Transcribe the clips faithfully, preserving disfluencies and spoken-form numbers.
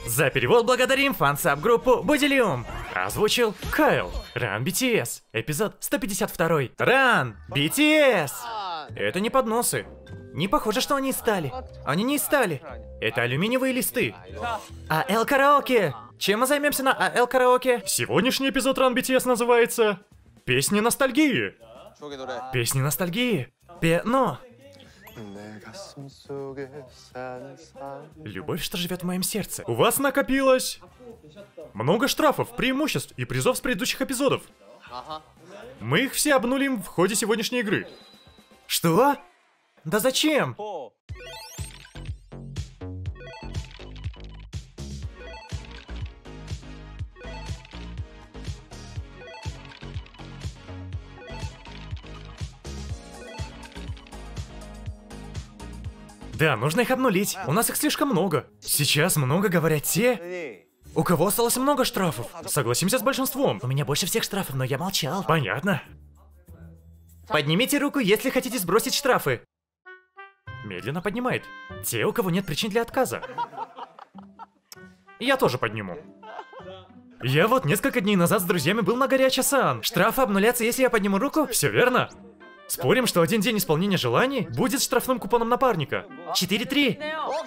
За перевод благодарим фан-саб-группу Бодилиум. Озвучил Кайл. Run би ти эс. Эпизод сто пятьдесят два. Run би ти эс. Это не подносы. Не похоже, что они из стали. Они не из стали. Это алюминиевые листы. АЛ караоке. Чем мы займемся на АЛ караоке? Сегодняшний эпизод Run би ти эс называется «Песни ностальгии». Песни ностальгии. Пено. Любовь, что живет в моем сердце. У вас накопилось много штрафов, преимуществ и призов с предыдущих эпизодов. Мы их все обнулим в ходе сегодняшней игры. Что? Да зачем? Да, нужно их обнулить. У нас их слишком много. Сейчас много говорят те, у кого осталось много штрафов. Согласимся с большинством. У меня больше всех штрафов, но я молчал. Понятно. Поднимите руку, если хотите сбросить штрафы. Медленно поднимает. Те, у кого нет причин для отказа. Я тоже подниму. Я вот несколько дней назад с друзьями был на Горяча-сан. Штрафы обнулятся, если я подниму руку? Все верно. Спорим, что один день исполнения желаний будет штрафным купоном напарника. четыре три.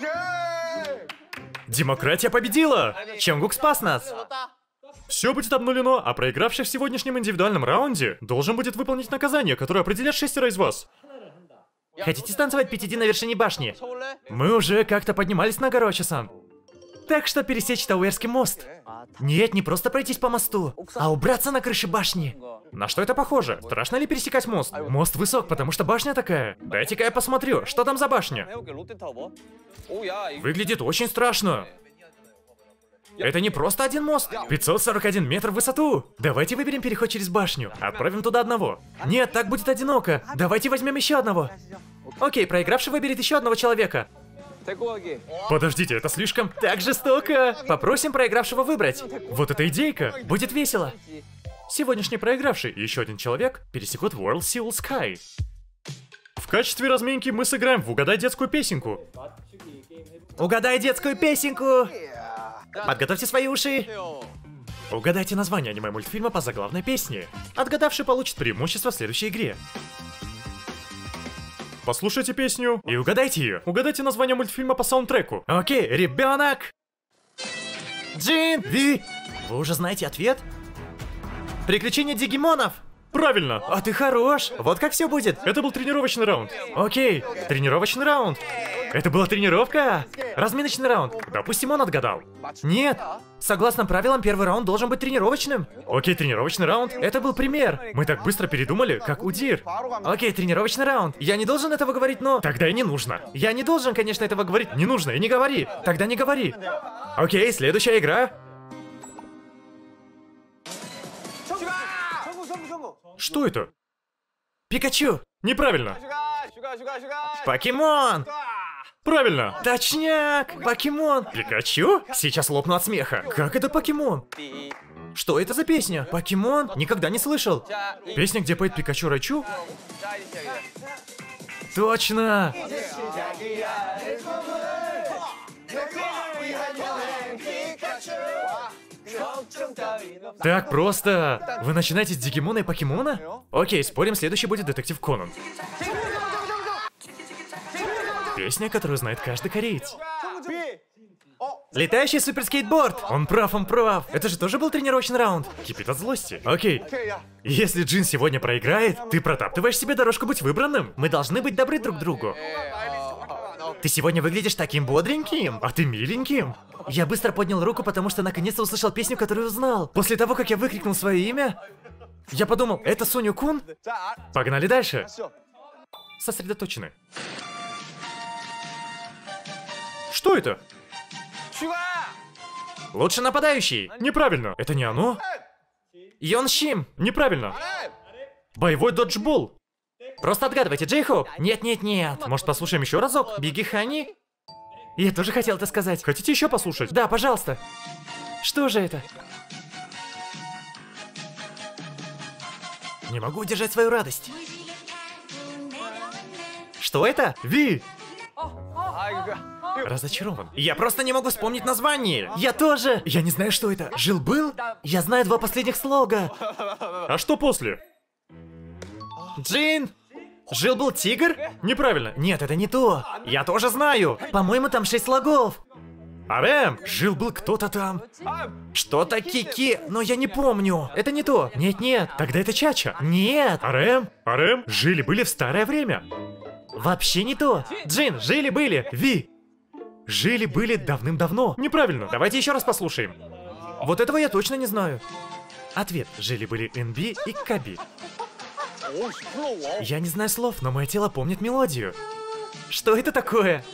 Демократия победила! Чонгук спас нас. Все будет обнулено, а проигравший в сегодняшнем индивидуальном раунде должен будет выполнить наказание, которое определят шестеро из вас. Хотите станцевать пи ти ди на вершине башни? Мы уже как-то поднимались на Горяча-сан. Так что пересечь Тауэрский мост. Нет, не просто пройтись по мосту, а убраться на крыше башни. На что это похоже? Страшно ли пересекать мост? Мост высок, потому что башня такая. Дайте-ка я посмотрю, что там за башня. Выглядит очень страшно. Это не просто один мост. пятьсот сорок один метр в высоту. Давайте выберем переход через башню. Отправим туда одного. Нет, так будет одиноко. Давайте возьмем еще одного. Окей, проигравший выберет еще одного человека. Подождите, это слишком... Так жестоко. Попросим проигравшего выбрать. Вот эта идейка. Будет весело. Сегодняшний проигравший и еще один человек пересекут World Seoul Sky. В качестве разминки мы сыграем в «Угадай детскую песенку». Угадай детскую песенку. Подготовьте свои уши. Угадайте название аниме-мультфильма по заглавной песне. Отгадавший получит преимущество в следующей игре. Послушайте песню и угадайте ее. Угадайте название мультфильма по саундтреку. Окей, ребенок. Джин, Ви. Вы уже знаете ответ? Приключения Дигимонов. Правильно. А ты хорош. Вот как все будет. Это был тренировочный раунд. Окей, тренировочный раунд. Это была тренировка? Разминочный раунд. Допустим, он отгадал. Нет. Согласно правилам, первый раунд должен быть тренировочным. Окей, тренировочный раунд. Это был пример. Мы так быстро передумали, как Удир. Окей, тренировочный раунд. Я не должен этого говорить, но... Тогда и не нужно. Я не должен, конечно, этого говорить. Не нужно и не говори. Тогда не говори. Окей, следующая игра. Что это? Пикачу. Неправильно. Покемон. Правильно. Точняк. Покемон. Пикачу? Сейчас лопну от смеха. Как это покемон? Что это за песня? Покемон? Никогда не слышал. Песня, где поет Пикачу Райчу? Точно. Так просто. Вы начинаете с Дигимона и Покемона? Окей, спорим, следующий будет Детектив Конан. Песня, которую знает каждый кореец. Летающий суперскейтборд! Он прав, он прав. Это же тоже был тренировочный раунд. Кипит от злости. Окей. Если Джин сегодня проиграет, ты протаптываешь себе дорожку быть выбранным. Мы должны быть добры друг к другу. Ты сегодня выглядишь таким бодреньким, а ты миленьким. Я быстро поднял руку, потому что наконец-то услышал песню, которую узнал. После того, как я выкрикнул свое имя, я подумал, это Соню Кун? Погнали дальше. Сосредоточены. Что это? Лучший нападающий. Неправильно. Это не оно? Йон Шим. Неправильно. Боевой доджбол. Просто отгадывайте, Джей-Хоуп. Нет, нет, нет. Может, послушаем еще разок? Биги Хани? Я тоже хотел это сказать. Хотите еще послушать? Да, пожалуйста. Что же это? Не могу удержать свою радость. Что это? Ви! Разочарован. Я просто не могу вспомнить название. Я тоже. Я не знаю, что это. Жил-был? Я знаю два последних слога. А что после? Джин! Жил-был тигр? Неправильно. Нет, это не то. Я тоже знаю. По-моему, там шесть слогов. Арэм! Жил-был кто-то там. Что-то Кики, но я не помню. Это не то. Нет-нет. Тогда это Чача. Нет. Арэм? Арэм? Жили-были в старое время. Вообще не то. Джин, жили-были. Ви. Жили-были давным-давно. Неправильно. Давайте еще раз послушаем. Вот этого я точно не знаю. Ответ. Жили-были эн би и Каби. Я не знаю слов, но мое тело помнит мелодию. Что это такое?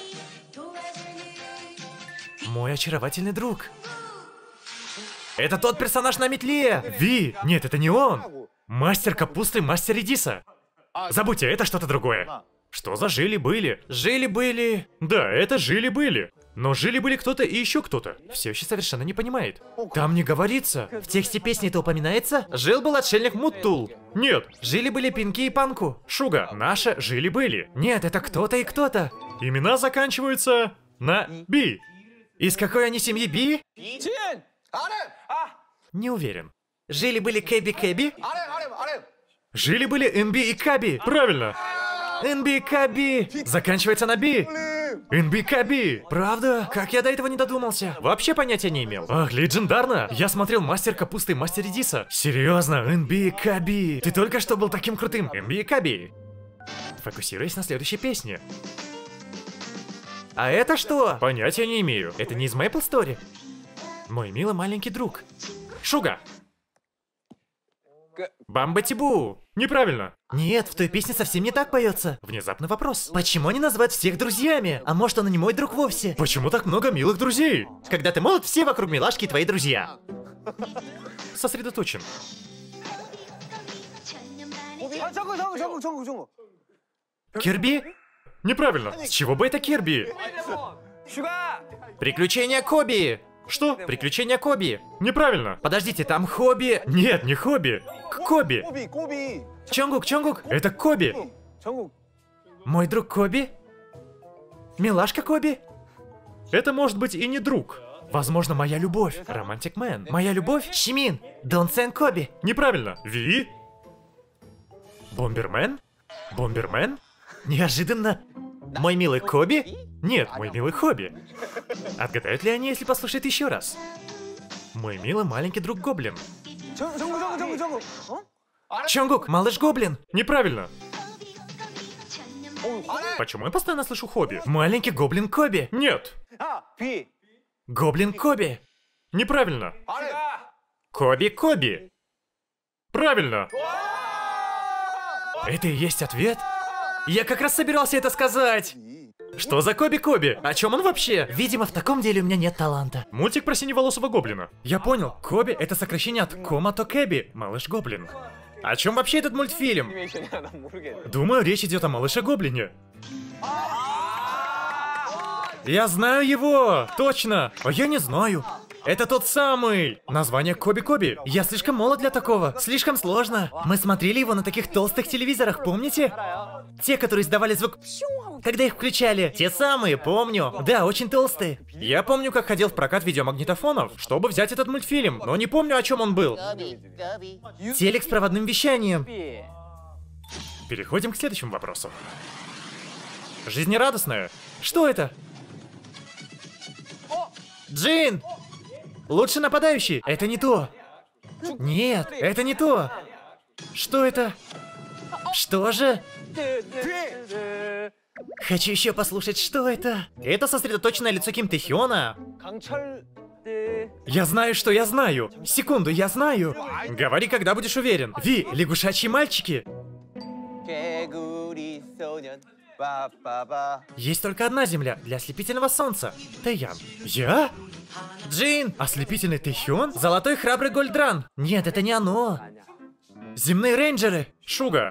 Мой очаровательный друг. Это тот персонаж на метле. Ви. Нет, это не он. Мастер капусты, мастер редиса. Забудьте, это что-то другое. Что за жили-были? Жили-были. Да, это жили-были. Но жили-были кто-то и еще кто-то. Все еще совершенно не понимает. Там не говорится. В тексте песни это упоминается? Жил-был отшельник Муттул. Нет. Жили-были Пинки и Панку. Шуга, наши жили-были. Нет, это кто-то и кто-то. Имена заканчиваются на Би. Из какой они семьи Би? Не уверен. Жили-были Кэби-Кэби? Жили-были эн би и Каби. Правильно. эн би и Каби. Заканчивается на Би. эн би Каби. Правда? Как я до этого не додумался? Вообще понятия не имел. Ах, легендарно. Я смотрел мастер капусты и мастер редиса. Серьезно, эн би и Каби. Ты только что был таким крутым. эн би и Каби. Фокусируясь на следующей песне. А это что? Понятия не имею. Это не из Maple Story? Мой милый маленький друг. Шуга. Бамба-Тибу. Неправильно. Нет, в той песне совсем не так поется. Внезапный вопрос. Почему они называют всех друзьями? А может, он и не мой друг вовсе? Почему так много милых друзей? Когда ты молод, все вокруг милашки твои друзья. Сосредоточен. Кирби? Неправильно. С чего бы это Кирби? Приключения Коби. Что? Приключения Коби. Неправильно. Подождите, там Хобби. Нет, не Хобби. К Коби. Чонгук, Чонгук. Это Коби. Мой друг Коби? Милашка Коби? Это может быть и не друг. Возможно, моя любовь. Романтик Мэн. Моя любовь? Шимин. Дон Сен Коби. Неправильно. Ви? Бомбермен? Бомбермен? Неожиданно. Мой милый Коби? Нет, мой милый Хобби. Отгадают ли они, если послушают еще раз? Мой милый маленький друг Гоблин. Чонгук, малыш Гоблин. Неправильно. Почему я постоянно слышу Хобби? Маленький гоблин Коби. Нет. Гоблин Коби. Неправильно. Коби Коби. Правильно. Это и есть ответ? Я как раз собирался это сказать. Что за Коби Коби? О чем он вообще? Видимо, в таком деле у меня нет таланта. Мультик про синеволосого гоблина. Я понял, Коби это сокращение от Комато Кэби, малыш гоблин. О чем вообще этот мультфильм? Думаю, речь идет о малыше гоблине. Я знаю его! Точно! А я не знаю. Это тот самый! Название Коби-Коби. Я слишком молод для такого. Слишком сложно. Мы смотрели его на таких толстых телевизорах, помните? Те, которые издавали звук, когда их включали. Те самые, помню. Да, очень толстые. Я помню, как ходил в прокат видеомагнитофонов, чтобы взять этот мультфильм, но не помню, о чем он был. Телек с проводным вещанием. Переходим к следующему вопросу. Жизнерадостная. Что это? Джин! Лучший нападающий. Это не то. Нет, это не то. Что это? Что же? Хочу еще послушать, что это. Это сосредоточенное лицо Ким Тэхёна. Я знаю, что я знаю. Секунду, я знаю. Говори, когда будешь уверен. Ви, лягушачьи мальчики. Есть только одна земля для ослепительного солнца. Тэян. Я? Джин! Ослепительный Тэхён? Золотой храбрый Гольдран. Нет, это не оно. Земные рейнджеры. Шуга.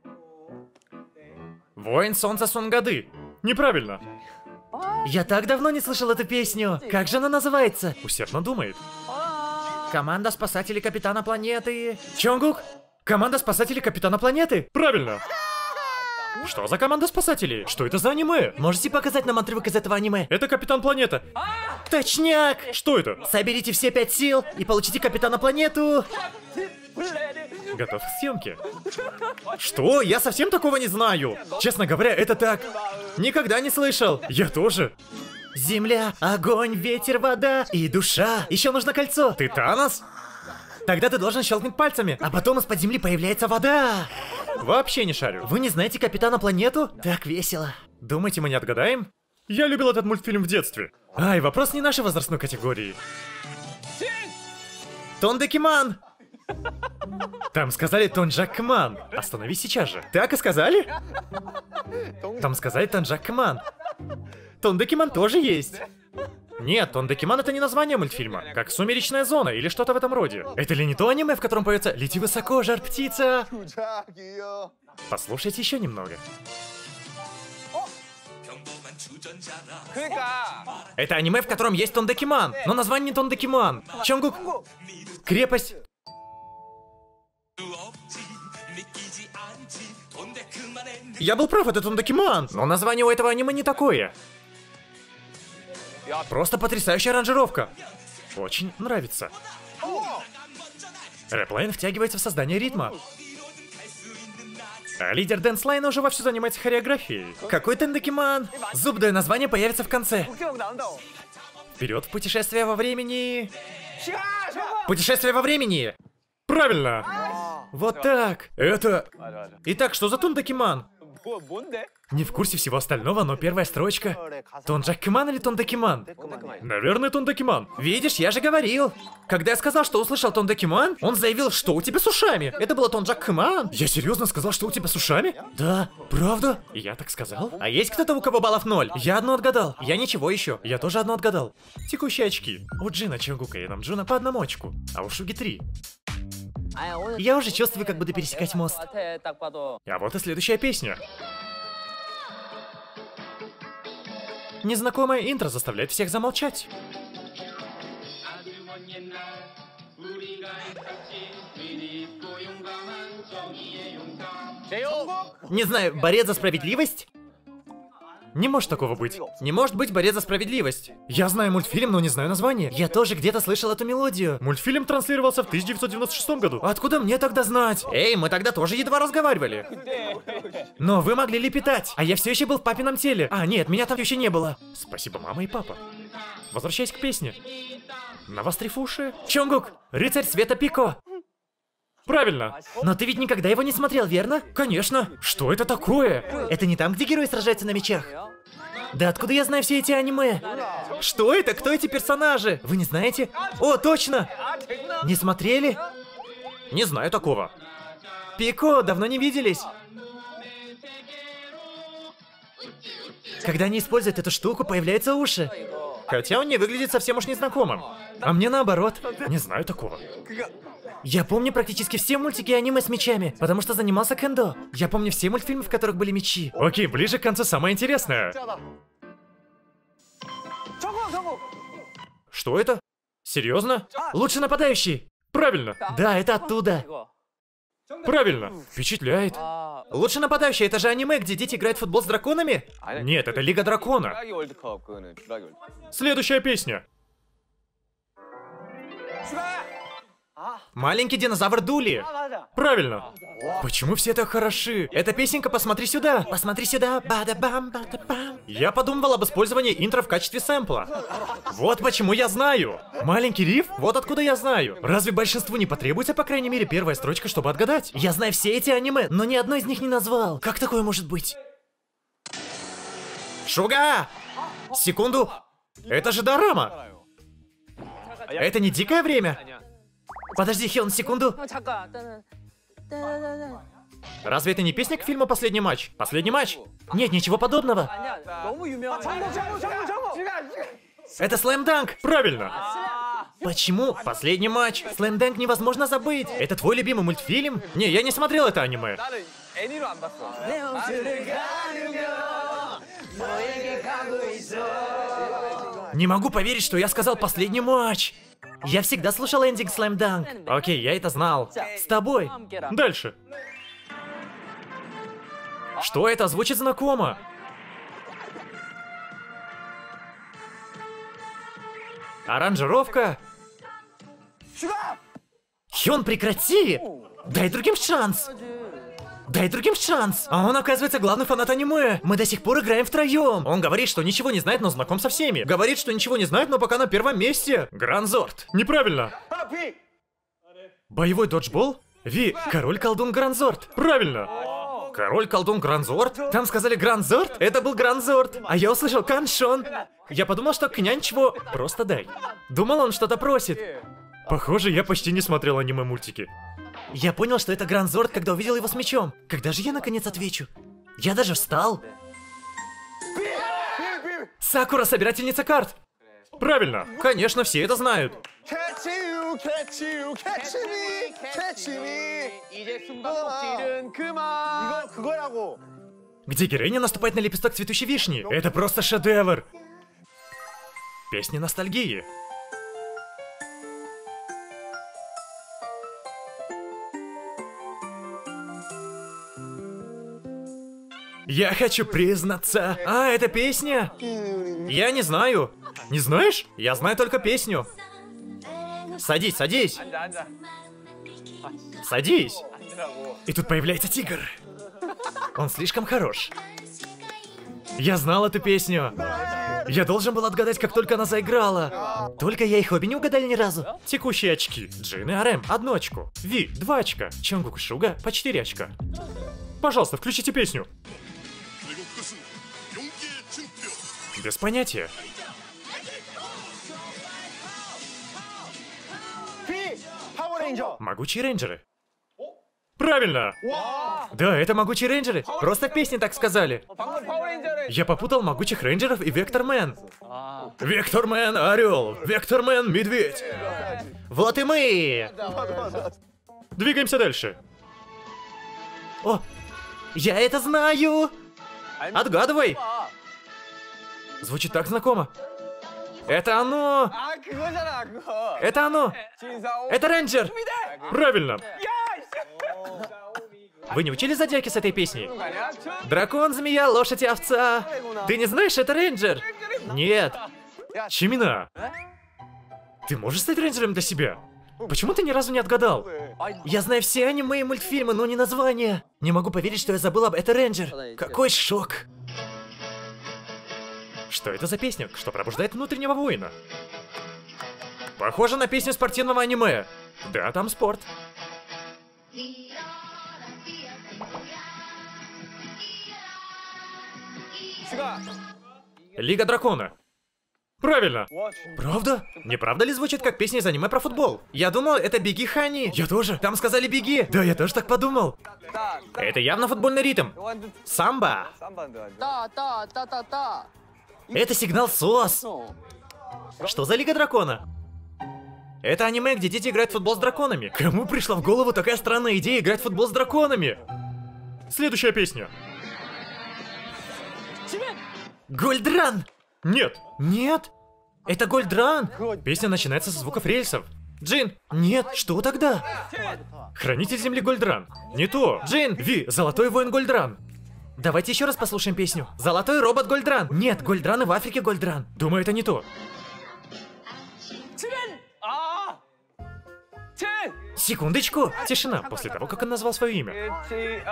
Воин солнца Сунгады. Неправильно. Я так давно не слышал эту песню. Как же она называется? Усердно думает. Команда спасателей Капитана Планеты. Чонгук? Команда спасателей Капитана Планеты? Правильно. Что за команда спасателей? Что это за аниме? Можете показать нам отрывок из этого аниме? Это Капитан Планета. Точняк! Что это? Соберите все пять сил и получите Капитана Планету. Готов к съемке. Что? Я совсем такого не знаю. Честно говоря, это так. Никогда не слышал. Я тоже. Земля, огонь, ветер, вода и душа. Еще нужно кольцо. Ты Танос? Тогда ты должен щелкнуть пальцами, а потом из-под земли появляется вода. Вообще не шарю. Вы не знаете Капитана Планету? Так весело. Думаете, мы не отгадаем? Я любил этот мультфильм в детстве. Ай, вопрос не нашей возрастной категории. Тондекиман! Там сказали Тонджак-кман. Остановись сейчас же. Так и сказали? Там сказали Тонджак-кман. Тондекиман тоже есть. Нет, Тондекиман это не название мультфильма. Как Сумеречная зона или что-то в этом роде. Это ли не то аниме, в котором поется «Лети высоко, жар-птица»? Послушайте еще немного. Это аниме, в котором есть Тондекиман, но название не Тондекиман. Чонгук. Крепость. Я был прав, это Тондекиман, но название у этого аниме не такое. Просто потрясающая аранжировка. Очень нравится. Рэплайн втягивается в создание ритма. А лидер Дэнслайна уже вовсю занимается хореографией. Какой Тондекиман? Зубное название появится в конце. Вперед в путешествие во времени. Путешествие во времени. Правильно. Вот так. Это... Итак, что за Тондекиман? Не в курсе всего остального, но первая строчка. Тонджак-кман или Тондекиман? Наверное, Тондекиман. Видишь, я же говорил. Когда я сказал, что услышал Тондекиман, он заявил, что у тебя с ушами. Это было Тонджак-кман. Я серьезно сказал, что у тебя с ушами? Да. Правда? Я так сказал? А есть кто-то, у кого баллов ноль? Я одно отгадал. Я ничего еще. Я тоже одно отгадал. Текущие очки. У Джина, Чонгука и Намджуна по одному очку, а у Шуги три. Я уже чувствую, как буду пересекать мост. А вот и следующая песня. Незнакомое интро заставляет всех замолчать. Не знаю, борец за справедливость? Не может такого быть. Не может быть борец за справедливость. Я знаю мультфильм, но не знаю название. Я тоже где-то слышал эту мелодию. Мультфильм транслировался в тысяча девятьсот девяносто шестом году. Откуда мне тогда знать? Эй, мы тогда тоже едва разговаривали. Но вы могли лепетать, а я все еще был в папином теле. А, нет, меня там еще не было. Спасибо, мама и папа. Возвращаясь к песне. Навострив уши. Чонгук, рыцарь света Пико. Правильно. Но ты ведь никогда его не смотрел, верно? Конечно. Что это такое? Это не там, где герои сражаются на мечах? Да откуда я знаю все эти аниме? Что это? Кто эти персонажи? Вы не знаете? О, точно! Не смотрели? Не знаю такого. Пико, давно не виделись. Когда они используют эту штуку, появляются уши. Хотя он не выглядит совсем уж незнакомым. А мне наоборот. Не знаю такого. Я помню практически все мультики и аниме с мечами, потому что занимался кендо. Я помню все мультфильмы, в которых были мечи. Окей, ближе к концу самое интересное. Что это? Серьезно? Лучший нападающий. Правильно. Да, это оттуда. Правильно. Впечатляет. Лучший нападающий, это же аниме, где дети играют в футбол с драконами? Нет, это Лига Дракона. Следующая песня. Маленький динозавр Дули. Правильно. Почему все так хороши? Эта песенка «Посмотри сюда». Посмотри сюда. Бада-бам, бада-бам. Я подумывал об использовании интро в качестве сэмпла. Вот почему я знаю. Маленький риф? Вот откуда я знаю. Разве большинству не потребуется, по крайней мере, первая строчка, чтобы отгадать? Я знаю все эти аниме, но ни одно из них не назвал. Как такое может быть? Шуга! Секунду. Это же дорама. Это не дикое время? Подожди, Хён, секунду. Разве это не песня к фильму «Последний матч»? «Последний матч»? Нет, ничего подобного. Это Слэм Данк. Правильно. Почему? Последний матч. Слэм Данк невозможно забыть. Это твой любимый мультфильм? Не, я не смотрел это аниме. Не могу поверить, что я сказал «последний матч». Я всегда слушал эндинг Слэм Данк. Окей, я это знал. С тобой. Дальше. Что это? Звучит знакомо. Аранжировка. Хён, прекрати! Дай другим шанс! Дай другим шанс! А он, оказывается, главный фанат аниме. Мы до сих пор играем втроем. Он говорит, что ничего не знает, но знаком со всеми. Говорит, что ничего не знает, но пока на первом месте. Гранзорд. Неправильно. Боевой доджбол? Ви, король-колдун Гранзорд. Правильно. Король-колдун Гранзорд? Там сказали Гранзорд? Это был Гранзорд. А я услышал Каншон. Я подумал, что княнь чего? Просто дай. Думал, он что-то просит. Похоже, я почти не смотрел аниме-мультики. Я понял, что это Гранзорд, когда увидел его с мечом. Когда же я наконец отвечу? Я даже встал. Сакура, собирательница карт. Правильно. Конечно, все это знают. Где героиня наступает на лепесток цветущей вишни. Это просто шедевр. Песня ностальгии. Я хочу признаться. А, это песня? Я не знаю. Не знаешь? Я знаю только песню. Садись, садись. Садись. И тут появляется тигр. Он слишком хорош. Я знал эту песню. Я должен был отгадать, как только она заиграла. Только я и Хобби не угадали ни разу. Текущие очки. Джин и Арем одно очко. Ви два очка. Чонгук и Шуга по четыре очка. Пожалуйста, включите песню. Без понятия. Могучие рейнджеры. Правильно! Да, это могучие рейнджеры. Просто в песне так сказали. Я попутал могучих рейнджеров и Вектормен. Вектормен орел, Вектормен медведь. Вот и мы. Двигаемся дальше. О, я это знаю. Отгадывай. Звучит так знакомо. Это оно! Это оно! Это рейнджер! Правильно! Вы не учили зодиаки с этой песней? Дракон, змея, лошадь и овца. Ты не знаешь, это рейнджер? Нет. Чимина. Ты можешь стать рейнджером для себя? Почему ты ни разу не отгадал? Я знаю все аниме и мультфильмы, но не названия. Не могу поверить, что я забыл об это рейнджер. Какой шок. Что это за песня, что пробуждает внутреннего воина? Похоже на песню спортивного аниме. Да, там спорт. Лига Дракона. Правильно. Правда? Не правда ли звучит как песня из аниме про футбол? Я думал, это Беги, Хани. Я тоже. Там сказали беги. Да, я тоже так подумал. Это явно футбольный ритм. Самба. Это сигнал СОС. Что за Лига Дракона? Это аниме, где дети играют в футбол с драконами. Кому пришла в голову такая странная идея играть в футбол с драконами? Следующая песня. Гольдран! Нет. Нет? Это Гольдран? Песня начинается со звуков рельсов. Джин! Нет, что тогда? Хранитель земли Гольдран. Не то. Джин! Ви! Золотой воин Гольдран. Давайте еще раз послушаем песню. Золотой робот Гольдран. Нет, Гольдран и в Африке Гольдран. Думаю, это не то. Секундочку. Тишина после того, как он назвал свое имя.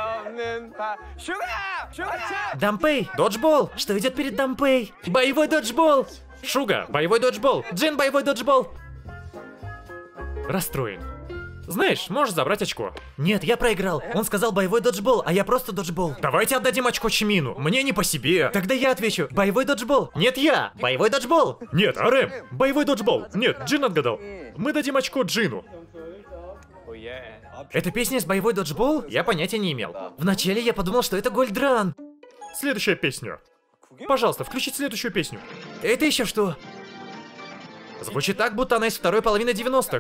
Дампей. Доджбол. Что идет перед Дампей? Боевой доджбол. Шуга. Боевой доджбол. Джин. Боевой доджбол. Расстроен. Знаешь, можешь забрать очко. Нет, я проиграл. Он сказал боевой доджбол, а я просто доджбол. Давайте отдадим очко Чимину. Мне не по себе. Тогда я отвечу. Боевой доджбол. Нет, я. Боевой доджбол. Нет, Арем. Боевой доджбол. Нет, Джин отгадал. Мы дадим очко Джину. Эта песня из боевой доджбол? Я понятия не имел. Вначале я подумал, что это Гольдран. Следующая песня. Пожалуйста, включите следующую песню. Это еще что? Звучит так, будто она из второй половины девяностых.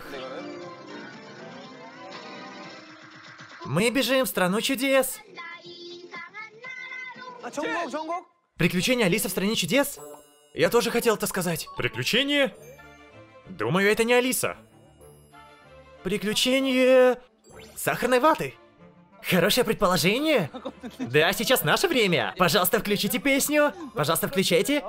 Мы бежим в страну чудес. Приключения Алисы в стране чудес? Я тоже хотел это сказать. Приключения? Думаю, это не Алиса. Приключения... Сахарной ваты. Хорошее предположение? Да, сейчас наше время. Пожалуйста, включите песню. Пожалуйста, включайте.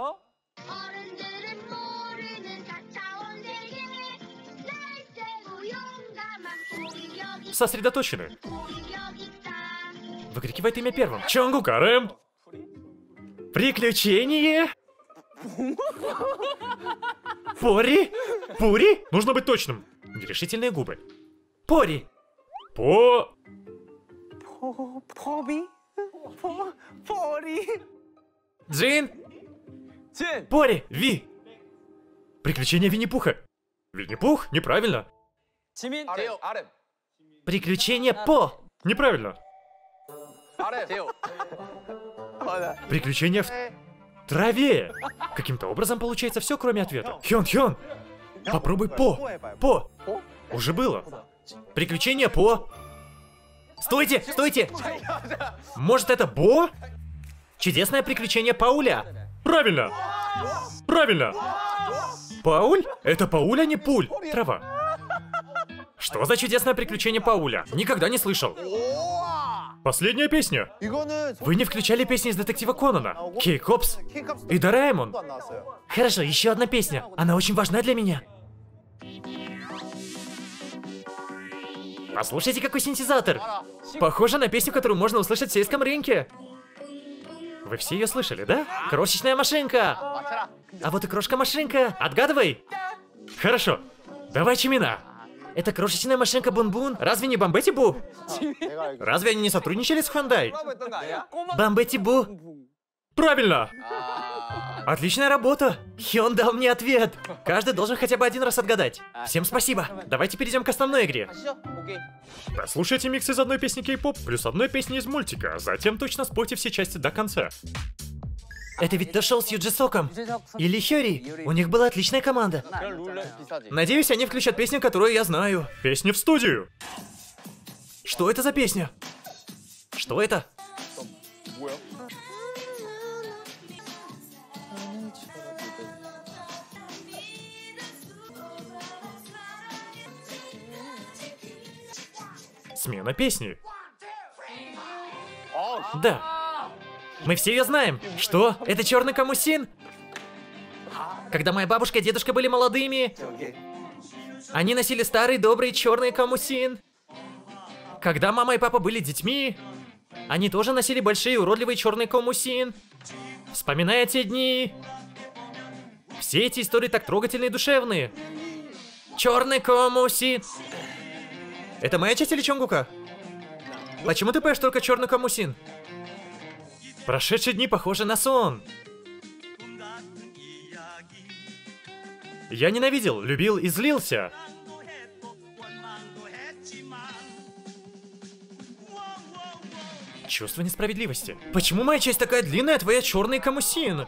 Сосредоточены. Выкрикивает имя первым. Чонгука, Рэм. Приключение. Пори. Пури. Нужно быть точным. Нерешительные губы. Пори. По... 포비? 포, 포리? Джин. 진! Пори. Ви. Приключения Винни-Пуха. Винни-Пух? Неправильно. 지민? 대요. 아름. Приключение По. Неправильно. 아름. 대요. 맞아. Приключения в траве. Каким-то образом получается все, кроме ответа. Хён-Хён. Попробуй По. По. Уже было. Приключение По. Стойте, стойте. Может, это Бо? Чудесное приключение Пауля. Правильно. Правильно. Пауль? Это Пауль, а не пуль. Трава. Что за чудесное приключение Пауля? Никогда не слышал. Последняя песня. 이거는 Вы не включали песни из детектива Конана? Кей-Копс и Дораэмон. 안 나왔어요. Хорошо, еще одна песня. Она очень важна для меня. Послушайте, какой синтезатор. Похоже на песню, которую можно услышать в сельском рынке. Вы все ее слышали, да? Крошечная машинка. А вот и крошка-машинка. Отгадывай. Хорошо. Давай Чимина. Это крошечная машинка Бун-Бун. Разве не Бамбетти Бу? 내가 알기로 Разве они не сотрудничали с Hyundai? 뭐라고 했던 거 아니야? Бамбетти Бу. Правильно. Отличная работа. Хён дал мне ответ. Каждый должен хотя бы один раз отгадать. Всем спасибо. Давайте перейдем к основной игре. 아시죠? 오케이. Послушайте микс из одной песни кей-поп плюс одной песни из мультика, а затем точно спойте все части до конца. Это ведь то шоу с Юджи Соком. Или Хёри. У них была отличная команда. 그런 룰은 비슷하지. Надеюсь, они включат песню, которую я знаю. Песни в студию. Что это за песня? Что это? 뭐야? Смена песни. 아, Да. Мы все ее знаем. Что? Это черный камусин? Когда моя бабушка и дедушка были молодыми, 오케이. они носили старый добрый черный камусин. Когда мама и папа были детьми, они тоже носили большие уродливый черный камусин. Вспоминая те дни. Все эти истории так трогательные и душевные. Черный камусин. Это моя часть или Чонгука? Почему ты поешь только черный камусин? Прошедшие дни похожи на сон. Я ненавидел, любил и злился. Чувство несправедливости. Почему моя часть такая длинная, а твоя черный камусин?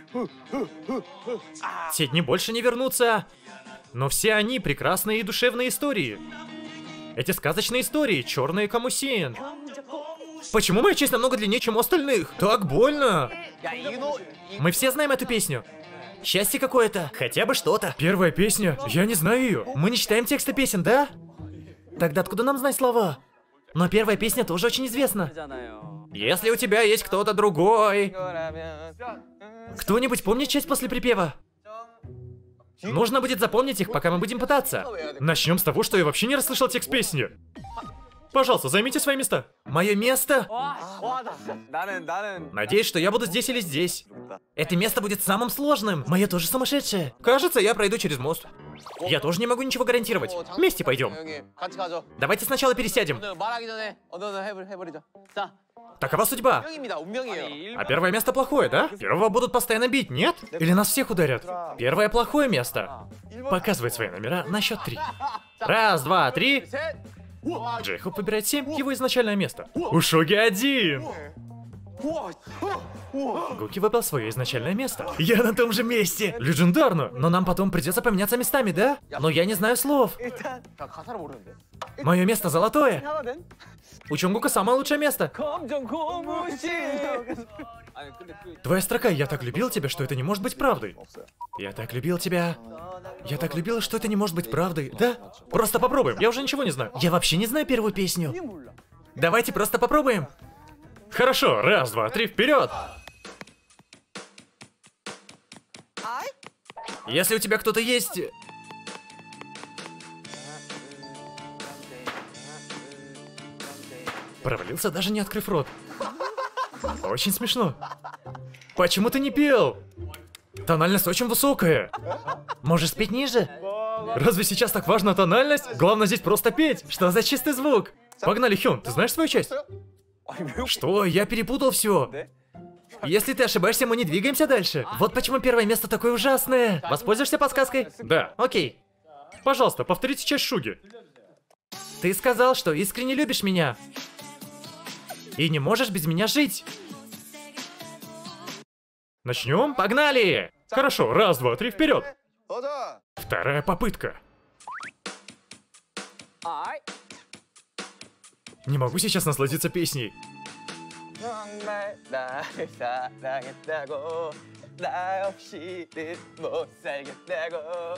Те дни больше не вернутся. Но все они прекрасные и душевные истории. Эти сказочные истории, черный камусин. Почему моя часть намного длиннее, чем у остальных? Так больно. 야, 이거 Мы все знаем эту песню. Счастье какое-то. Хотя бы что-то. Первая песня, я не знаю ее. Мы не читаем тексты песен, да? Тогда откуда нам знать слова? Но первая песня тоже очень известна. 잖아요. Если у тебя есть кто-то другой. 이거라면 Кто-нибудь помнит часть после припева? Нужно будет запомнить их, пока мы будем пытаться. Начнем с того, что я вообще не расслышал текст песни. Пожалуйста, займите свои места. Мое место? 와, 와, 나, 나는 나는 Надеюсь, что я буду здесь или здесь. Это место будет самым сложным. Мое тоже сумасшедшее. Кажется, я пройду через мост. Я тоже не могу ничего гарантировать. Вместе пойдем. 여기 같이 가죠. Давайте сначала пересядем. 오늘 말하기 전에 언어는 해버 해버리죠. 자, Такова судьба. 운명입니다. 운명이에요. А первое место плохое, да? Первого будут постоянно бить, нет? Или нас всех ударят? Первое плохое место. Показывает свои номера на счет три. Раз, два, три. 셋. Джейхоп выбирает семь, его изначальное место. У Шоги один. 우와. 우와. Гуки выбрал свое изначальное место. Я на том же месте. Легендарно. Но нам потом придется поменяться местами, да? Но я не знаю слов. 일단 나 가사를 모르는데. Мое место золотое. 하거든. У Чонгука самое лучшее место. 검정 고무신. 아니 근데 그 Твоя строка «Я так любил тебя, что это не может быть правдой». 없어요. Я так любил тебя. Я так любил, что это не может быть правдой. Да? Просто попробуем. Я уже ничего не знаю. Я вообще не знаю первую песню. 이게 몰라. Давайте просто попробуем. Хорошо, раз, два, три, вперед! Если у тебя кто-то есть... Провалился, даже не открыв рот. Очень смешно. Почему ты не пел? Тональность очень высокая. Можешь спеть ниже? Разве сейчас так важна тональность? Главное здесь просто петь. Что за чистый звук? Погнали, Хён, ты знаешь свою часть? Что? Я перепутал все. Если ты ошибаешься, мы не двигаемся дальше. Вот почему первое место такое ужасное. Воспользуешься подсказкой? Да. Окей. Пожалуйста, повторите часть Шуги. Ты сказал, что искренне любишь меня. И не можешь без меня жить. Начнем? Погнали! Хорошо, раз, два, три, вперед. 가자. Вторая попытка. 아이. Не могу сейчас насладиться песней. 정말 나를 사랑했다고 나 없이는 못 살겠다고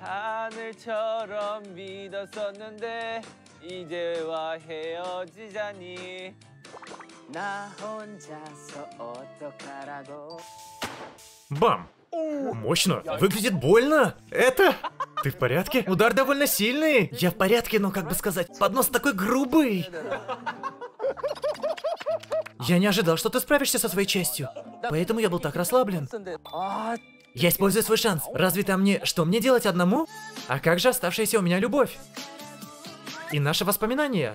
하늘처럼 믿었었는데 이제와 헤어지자니 나 혼자서 어떡하라고. Бам! Мощно. Выглядит больно. Это... Ты в порядке? Удар довольно сильный. Я в порядке, но как бы сказать, поднос такой грубый. Я не ожидал, что ты справишься со своей частью. Поэтому я был так расслаблен. 아, Я использую свой шанс. Разве там мне... Что мне делать одному? А как же оставшаяся у меня любовь? И наши воспоминания?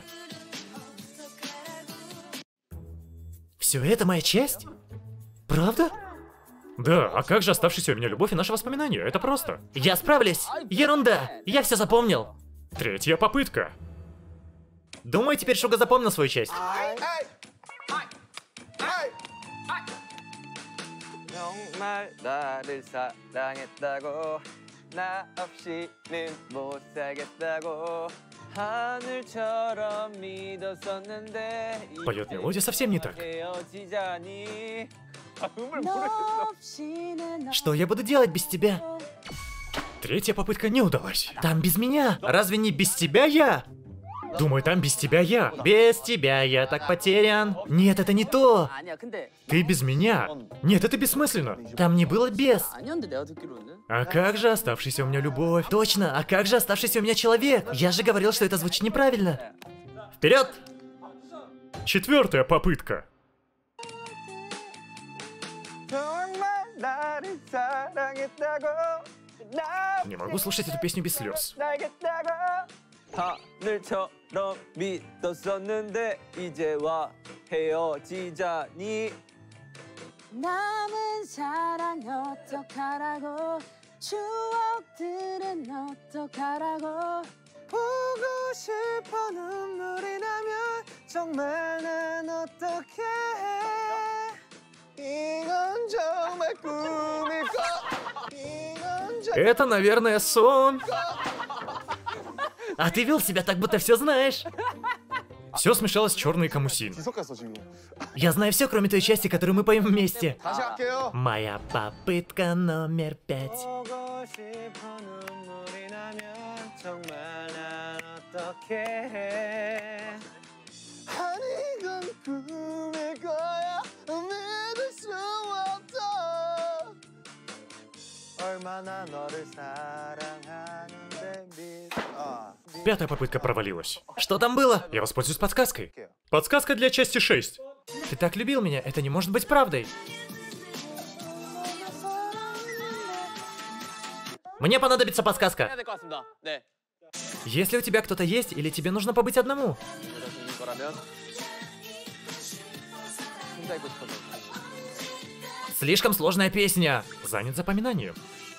Все это моя часть? Правда? Да, а как же оставшаяся у меня любовь и наши воспоминания? Это просто. Я справлюсь. Ерунда. Я все запомнил. Третья попытка. Думаю, теперь Шуга запомнил свою часть. 아이, 아이, 아이, 아이. 정말 나를 사랑했다고 나 없이는 못 살겠다고 하늘처럼 믿었었는데 Поет мелодия совсем не так. 헤어지자니 아, 음을 모르겠어. Что я буду делать без тебя? Третья попытка не удалась. Там без меня. Разве не без тебя я? Думаю, там без тебя я. Без тебя я так потерян. Нет, это не то. 아니야, 근데 Ты без меня. Нет, это бессмысленно. Там не было без. 아니었는데 내가 듣기로는. А как же оставшаяся у меня любовь? Точно, а как же оставшийся у меня человек? Я же говорил, что это звучит неправильно. Вперед! Четвертая попытка. 정말 나를 사랑했다고 나 Не могу слушать эту песню без слез. 살겠다고 하늘처럼 믿었었는데 이제와 헤어지자니 남은 사랑 어떡하라고 추억들은 어떡하라고 보고 싶어 눈물이 나면 정말 난 어떻게 해 이건 정말 꿈일까 이건 정말 Это, наверное, сон. А ты вел себя так, будто все знаешь. Все смешалось в черный камусин. 섞였어 지금 Я знаю все, кроме той части, которую мы поем вместе. 다시 할게요 Моя попытка номер пять. 보고 싶어 눈물이 나면 정말 난 어떻게 해 아니 이건 꿈일 거야 믿을 수 없어 얼마나 너를 사랑하는데 믿... 아, Пятая попытка провалилась. Что там было? Я воспользуюсь подсказкой. Подсказка для части шесть. Ты так любил меня, это не может быть правдой. Мне понадобится подсказка. 될것 같습니다. 네. Если у тебя кто-то есть, или тебе нужно побыть одному? 여자분인 거라면 혼자 있고 싶어서. Слишком сложная песня. Занят запоминанием.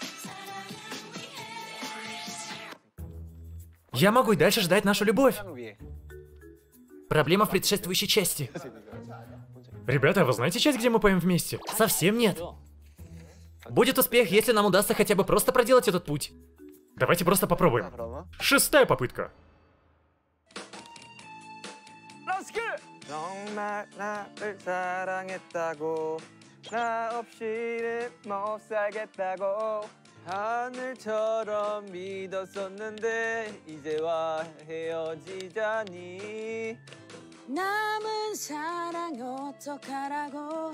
Я могу и дальше ждать нашу любовь. 사랑을 위해. Проблема в предшествующей части. Ребята, вы знаете часть, где мы поем вместе? Совсем нет. Будет успех, если нам удастся хотя бы просто проделать этот путь. Давайте просто попробуем. 그러면 Шестая попытка. 정말 나를 사랑했다고 나 없이는 못 살겠다고 하늘처럼 믿었었는데 이제와 헤어지자니 남은 사랑 어떡하라고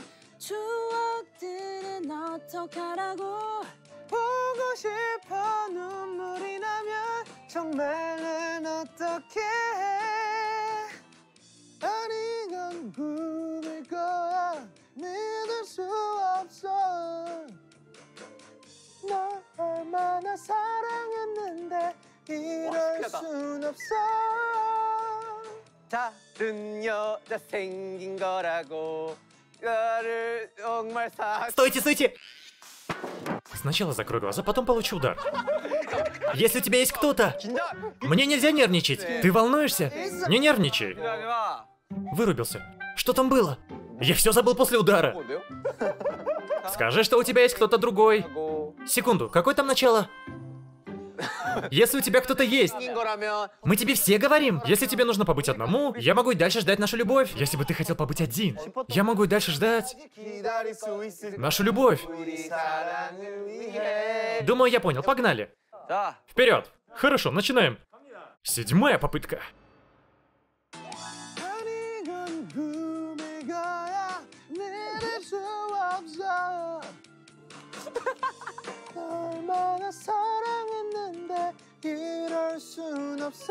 추억들은 어떡하라고 보고 싶어 눈물이 나면 정말은 어떡해 아니 건 꿈일 거야 믿을 수 없어 널 얼마나 사랑했는데 이럴 순 없어 다른 여자 생긴 거라고 나를 정말 사 Стойте, стойте! Сначала закрой глаза, потом получу удар. Если у тебя есть кто-то, мне нельзя нервничать. Ты волнуешься? Не нервничай. Вырубился. Что там было? Я все забыл после удара. Скажи, что у тебя есть кто-то другой. Секунду, какое там начало? Если у тебя кто-то есть, мы тебе все говорим. Если тебе нужно побыть одному, я могу и дальше ждать нашу любовь. Если бы ты хотел побыть один, я могу и дальше ждать нашу любовь. Думаю, я понял. Погнали. Вперед. Хорошо, начинаем. Седьмая попытка. 얼마나 사랑했는데 이럴 순 없어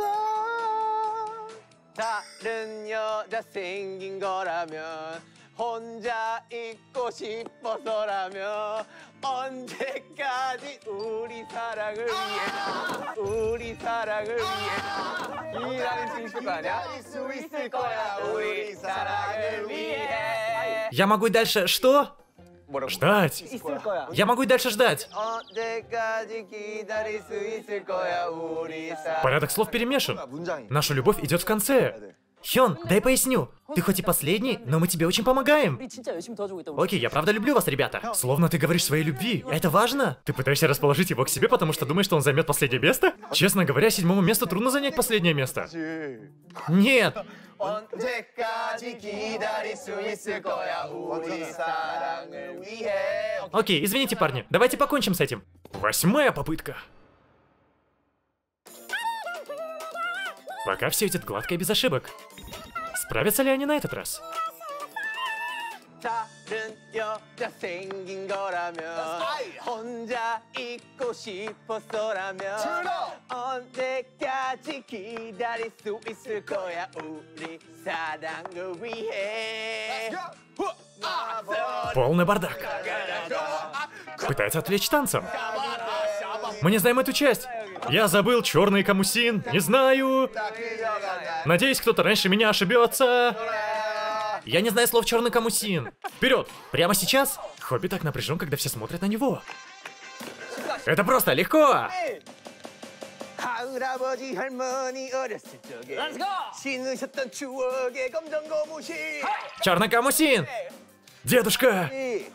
다른 여자 생긴 거라면 혼자 있고 싶어서라면 언제까지 우리 사랑을 위해 우리 사랑을 위해 이라는 수 있을 거 아니야? 수 있을 거야 우리 사랑을 위해 Я могу и дальше... Что? Ждать. 있을 거야 Я могу и дальше ждать. 언제까지 기다릴 수 있을 거야 우리 사랑 Порядок слов перемешан. Наша любовь идет в конце. Хён, дай поясню. Ты хоть и последний, но мы тебе очень помогаем. 우리 진짜 열심히 도와주고 있다고 Окей, я правда люблю вас, ребята. Словно ты говоришь своей любви. Это важно? Ты пытаешься расположить его к себе, потому что думаешь, что он займет последнее место? Честно говоря, седьмому месту трудно занять последнее место. Нет. 언제까지 기다릴 수 있을 거야 우리 사랑을 위해 Окей, извините, парни. Давайте покончим с этим. Восьмая попытка. Пока все идет гладко и без ошибок. Справятся ли они на этот раз? 다른 여자 생긴 거라면 혼자 있고 싶었어라면 언제까지 기다릴 수 있을 거야 우리 사랑을 위해 Полный бардак. Пытается отвлечь танцем. Мы не знаем эту часть. Я забыл черный камусин. Не знаю. Надеюсь, кто-то раньше меня ошибется. Я не знаю слов черный камусин. Вперед! Прямо сейчас? Хобби так напряжен, когда все смотрят на него. Это просто легко! 할아버지 할머니 어렸을 적에 신으셨던 추억의 검정 고무신 Черный камусин! Дедушка!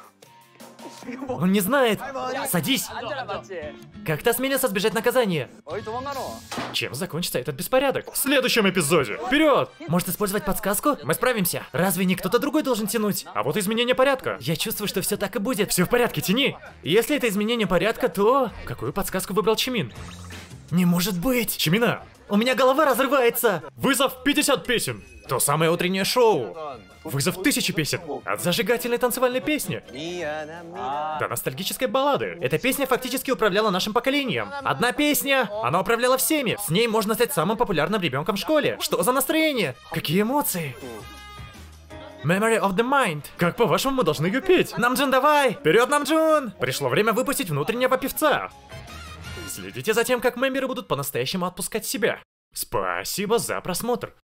Он не знает. Садись. 앉아라 맞지? Как ты осмелился сбежать наказания? 어디 도망가노? Чем закончится этот беспорядок? В следующем эпизоде. Вперед! Может использовать подсказку? Мы справимся. Разве не кто-то другой должен тянуть? А вот изменение порядка. Я чувствую, что все так и будет. Все в порядке, тяни. Если это изменение порядка, то... Какую подсказку выбрал Чимин? Не может быть! Чимина! У меня голова разрывается! Вызов пятьдесят песен. То самое утреннее шоу. Вызов тысячи песен. От зажигательной танцевальной песни 미안합니다 до ностальгической баллады. Эта песня фактически управляла нашим поколением. Одна песня, она управляла всеми. С ней можно стать самым популярным ребенком в школе. Что за настроение? Какие эмоции? Memory of the Mind. Как по-вашему мы должны ее петь? Намджун, давай! Вперед, Намджун! Пришло время выпустить внутреннего певца. Следите за тем, как мемберы будут по-настоящему отпускать себя. Спасибо за просмотр.